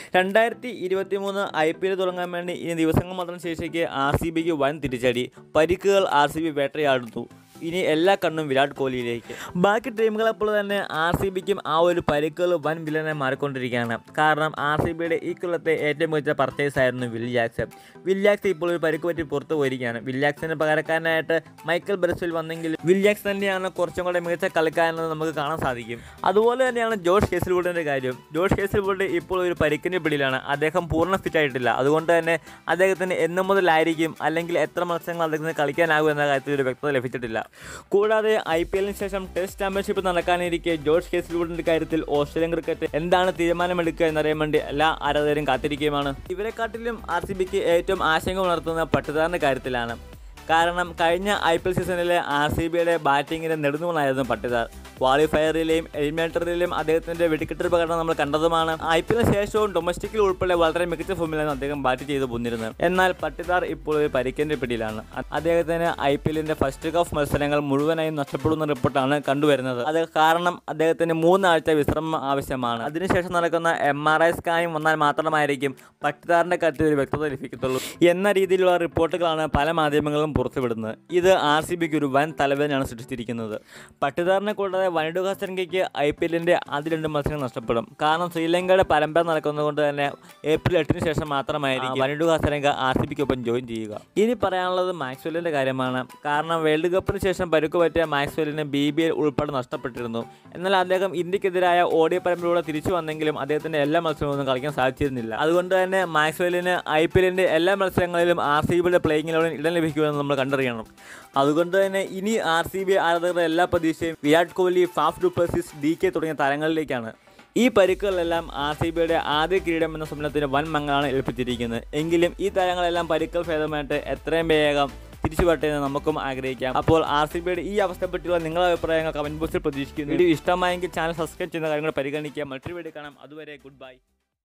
2023 IPL തുടങ്ങാൻ വേണ്ടി ഇനി ദിവസങ്ങൾ മാത്രം ശേഷിക്കെ RCBക്ക് വൻ തിരിച്ചടി. പരിക്കുകൾ RCB വേട്ടയാടുന്നു. ഇനി എല്ലാ കണ്ണും വിരാട് കോഹ്ലിയിലേക്ക്. ബാക്കി ടീമുകളെപ്പോലെ തന്നെ RCBക്കും ആ ഒരു പരിക്കുകൾ വൻ വില്ലനായി മാറിക്കൊണ്ടിരിക്കുകയാണ്. കാരണം RCBയുടെ ഈ കൊല്ലത്തെ ഏറ്റവും മികച്ച പർച്ചേസ് ആയിരുന്നു വിൽ ജാക്സൺ. വിൽ ജാക്സൺ ഇപ്പോൾ ഒരു പരിക്ക് പറ്റി പുറത്തു പോയിരിക്കുകയാണ്. വിൽ ജാക്സന് പകരക്കാരനായിട്ട് മൈക്കൽ ബെർസ്വെൽ വന്നെങ്കിലും വിൽ ജാക്സൺ തന്നെയാണ് കുറച്ചും കൂടെ മികച്ച കളിക്കാരെന്ന് നമുക്ക് കാണാൻ സാധിക്കും. അതുപോലെ തന്നെയാണ് ജോഷ് ഹേസൽവുഡിൻ്റെ കാര്യം. ജോഷ് ഹേസൽവുഡ് ഇപ്പോൾ ഒരു പരിക്കിൻ്റെ പിടിയിലാണ്. അദ്ദേഹം പൂർണ്ണ ഫിറ്റ് ആയിട്ടില്ല. അതുകൊണ്ട് തന്നെ അദ്ദേഹത്തിന് എന്നു മുതലായിരിക്കും അല്ലെങ്കിൽ എത്ര മത്സരങ്ങൾ അദ്ദേഹത്തിന് കളിക്കാനാകും എന്ന കാര്യത്തിൽ ഒരു വ്യക്തത ലഭിച്ചിട്ടില്ല. കൂടാതെ IPLന് ശേഷം ടെസ്റ്റ് ചാമ്പ്യൻഷിപ്പ് നടക്കാനിരിക്കെ ജോഷ് ഹേസൽവുഡിന്റെ കാര്യത്തിൽ ഓസ്ട്രേലിയൻ ക്രിക്കറ്റ് എന്താണ് തീരുമാനമെടുക്കുക എന്നറിയാൻ വേണ്ടി എല്ലാ ആരാധകരും കാത്തിരിക്കുകയുമാണ്. ഇവരെക്കാട്ടിലും RCBക്ക് ഏറ്റവും ആശങ്ക ഉണർത്തുന്ന പട്ടിദാറിന്റെ കാര്യത്തിലാണ്. കാരണം കഴിഞ്ഞ IPL സീസണിലെ RCBയുടെ ബാറ്റിങ്ങിൻ്റെ നെടുന്നൂലായിരുന്നു പട്ടിദാർ. ക്വാളിഫയറിലെയും എലിമിനേറ്ററിലെയും അദ്ദേഹത്തിൻ്റെ വെടിക്കെട്ട് പ്രകടനം നമ്മൾ കണ്ടതുമാണ്. IPLന് ശേഷവും ഡൊമസ്റ്റിക്കിൽ ഉൾപ്പെടെ വളരെ മികച്ച ഫോമിലാണ് അദ്ദേഹം ബാറ്റ് ചെയ്ത് പോന്നിരുന്നത്. എന്നാൽ പട്ടിദാർ ഇപ്പോൾ ഒരു പരിക്കിൻ്റെ പിടിയിലാണ്. അദ്ദേഹത്തിന് IPLന്റെ ഫസ്റ്റ് ഹാഫ് മത്സരങ്ങൾ മുഴുവനായും നഷ്ടപ്പെടുന്ന റിപ്പോർട്ടാണ് കണ്ടുവരുന്നത്. അത് കാരണം അദ്ദേഹത്തിന് 3 ആഴ്ച വിശ്രമം ആവശ്യമാണ്. അതിനുശേഷം നടക്കുന്ന MRI സ്കാനിങ് വന്നാൽ മാത്രമായിരിക്കും പട്ടിദാറിൻ്റെ കാര്യത്തിൽ ഒരു വ്യക്തത ലഭിക്കത്തുള്ളൂ എന്ന രീതിയിലുള്ള റിപ്പോർട്ടുകളാണ് പല മാധ്യമങ്ങളും പുറത്തുവിടുന്നത്. ഇത് RCBക്ക് ഒരു വൻ തലവേദനയാണ് സൃഷ്ടിച്ചിരിക്കുന്നത്. പട്ടിദാറിനെ കൂടാതെ വനിഡു ഹസരംഗയ്ക്ക് IPLന്റെ ആദ്യ 2 മത്സരങ്ങൾ നഷ്ടപ്പെടും. കാരണം ശ്രീലങ്കയുടെ പരമ്പര നടക്കുന്നതുകൊണ്ട് തന്നെ ഏപ്രിൽ 8 ശേഷം മാത്രമായിരിക്കും വനിഡു ഹസരംഗ RCBക്കൊപ്പം ജോയിൻ ചെയ്യുക. ഇനി പറയാനുള്ളത് മാക്സ്വെല്ലിൻ്റെ കാര്യമാണ്. കാരണം വേൾഡ് കപ്പിന് ശേഷം പരുക്ക് പറ്റിയ മാക്സ്വെല്ലിന് BBL ഉൾപ്പെടെ നഷ്ടപ്പെട്ടിരുന്നു. എന്നാൽ അദ്ദേഹം ഇന്ത്യക്കെതിരായ ODI പരമ്പരയിലൂടെ തിരിച്ചു വന്നെങ്കിലും അദ്ദേഹത്തിൻ്റെ എല്ലാ മത്സരങ്ങളൊന്നും കളിക്കാൻ സാധിച്ചിരുന്നില്ല. അതുകൊണ്ട് തന്നെ മാക്സ്വെല്ലിന് IPLന്റെ എല്ലാ മത്സരങ്ങളിലും RCBയുടെ പ്ലേയിങ് ഇലവനിൽ ഇടം ലഭിക്കുമെന്ന് നമ്മൾ കണ്ടറിയണം. അതുകൊണ്ട് തന്നെ ഇനി RCB ആരാധകരുടെ എല്ലാ പ്രതീക്ഷയും Virat Kohli, Faf du Plessis, DK തുടങ്ങിയ താരങ്ങളിലേക്കാണ്. ഈ പരിക്കുകളെല്ലാം RCBയുടെ ആദ്യ കിരീടം എന്ന സ്വപ്നത്തിന് വൻ മങ്ങലാണ് ഏൽപ്പിച്ചിരിക്കുന്നത്. എങ്കിലും ഈ താരങ്ങളെല്ലാം പരിക്കൽ ഭേദമായിട്ട് എത്രയും വേഗം തിരിച്ചു വരട്ടെ എന്ന് നമുക്കും ആഗ്രഹിക്കാം. അപ്പോൾ RCBയുടെ ഈ അവസ്ഥയെ പറ്റിയുള്ള നിങ്ങളുടെ അഭിപ്രായങ്ങൾ കമൻറ്റ് ബോക്സിൽ പ്രതീക്ഷിക്കുന്നു. വീഡിയോ ഇഷ്ടമായെങ്കിൽ ചാനൽ സബ്സ്ക്രൈബ് ചെയ്യുന്ന കാര്യങ്ങൾ പരിഗണിക്കുക. മറ്റൊരു വീഡിയോ കാണാം. അതുവരെ ഗുഡ് ബൈ.